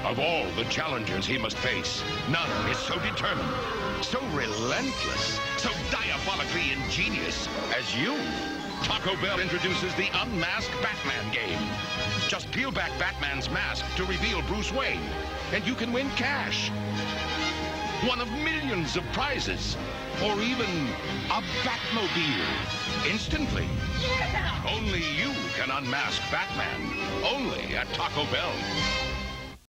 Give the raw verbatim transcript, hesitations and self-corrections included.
Of all the challengers he must face, none is so determined, so relentless, so diabolically ingenious as you. Taco Bell introduces the Unmasked Batman game. Just peel back Batman's mask to reveal Bruce Wayne, and you can win cash. One of millions of prizes, or even a Batmobile, instantly. Yeah! Only you can unmask Batman, only at Taco Bell.